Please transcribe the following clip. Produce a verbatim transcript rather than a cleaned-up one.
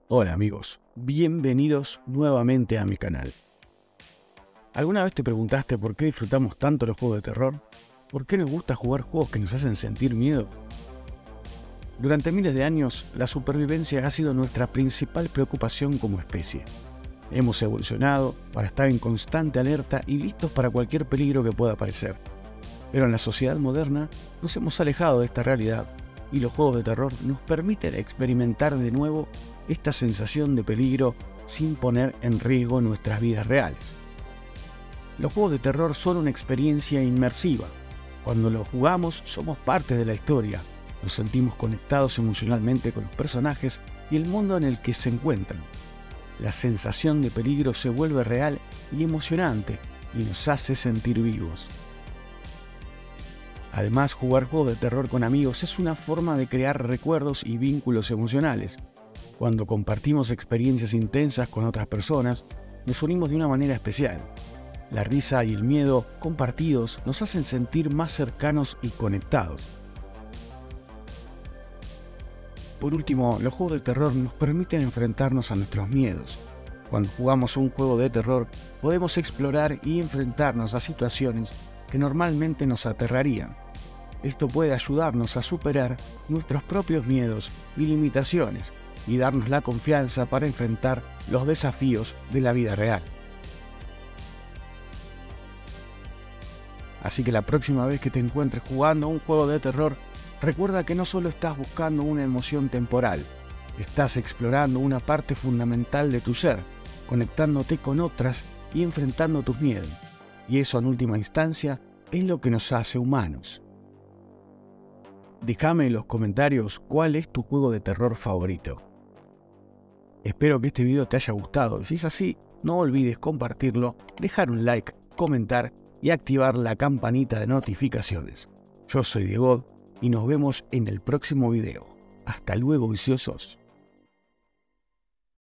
Hola amigos, bienvenidos nuevamente a mi canal. ¿Alguna vez te preguntaste por qué disfrutamos tanto los juegos de terror? ¿Por qué nos gusta jugar juegos que nos hacen sentir miedo? Durante miles de años, la supervivencia ha sido nuestra principal preocupación como especie. Hemos evolucionado para estar en constante alerta y listos para cualquier peligro que pueda aparecer. Pero en la sociedad moderna nos hemos alejado de esta realidad y los juegos de terror nos permiten experimentar de nuevo esta sensación de peligro sin poner en riesgo nuestras vidas reales. Los juegos de terror son una experiencia inmersiva. Cuando los jugamos somos parte de la historia, nos sentimos conectados emocionalmente con los personajes y el mundo en el que se encuentran. La sensación de peligro se vuelve real y emocionante y nos hace sentir vivos. Además, jugar juegos de terror con amigos es una forma de crear recuerdos y vínculos emocionales. Cuando compartimos experiencias intensas con otras personas, nos unimos de una manera especial. La risa y el miedo compartidos nos hacen sentir más cercanos y conectados. Por último, los juegos de terror nos permiten enfrentarnos a nuestros miedos. Cuando jugamos un juego de terror, podemos explorar y enfrentarnos a situaciones que normalmente nos aterrarían. Esto puede ayudarnos a superar nuestros propios miedos y limitaciones y darnos la confianza para enfrentar los desafíos de la vida real. Así que la próxima vez que te encuentres jugando un juego de terror, recuerda que no solo estás buscando una emoción temporal, estás explorando una parte fundamental de tu ser, conectándote con otras y enfrentando tus miedos. Y eso en última instancia es lo que nos hace humanos. Déjame en los comentarios cuál es tu juego de terror favorito. Espero que este video te haya gustado y si es así, no olvides compartirlo, dejar un like, comentar y activar la campanita de notificaciones. Yo soy Diego y nos vemos en el próximo video. Hasta luego, viciosos.